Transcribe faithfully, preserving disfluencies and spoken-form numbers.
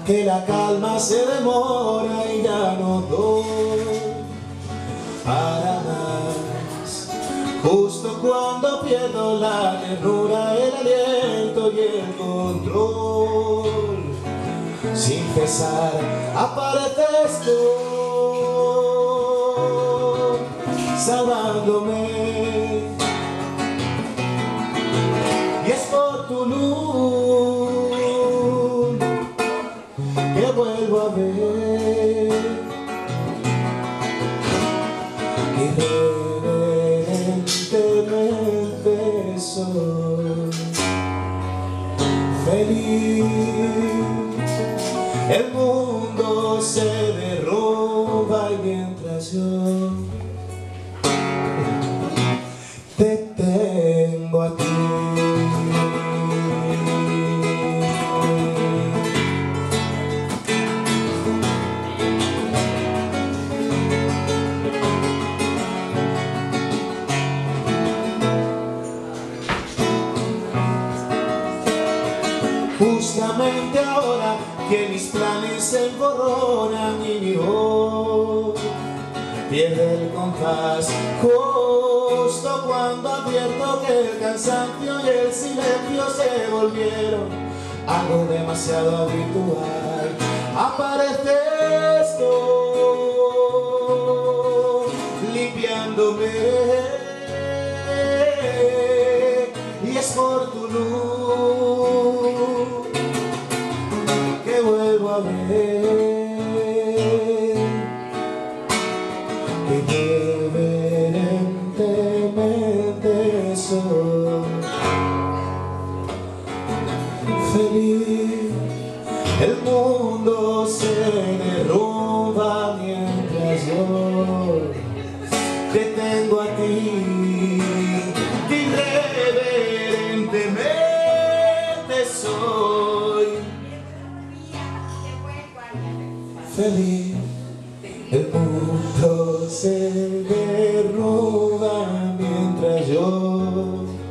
que la calma se demora y ya no doy para más. Justo cuando pierdo la ternura, el aliento y el control, sin cesar apareces tú, salvándome. Y es por tu luz que vuelvo a ver, irreverentemente soy feliz. El mundo se derrumba y mientras yo te tengo a ti. Justamente ahora que mis planes se emborronan y mi voz pierde el compás, justo cuando advierto que el cansancio y el silencio se volvieron algo demasiado habitual, apareces tú limpiándome, y es por tu luz que vuelvo a ver, que irreverentemente soy feliz. El mundo se derrumba mientras yo te tengo a ti, que irreverentemente soy feliz. El mundo se derrumba mientras yo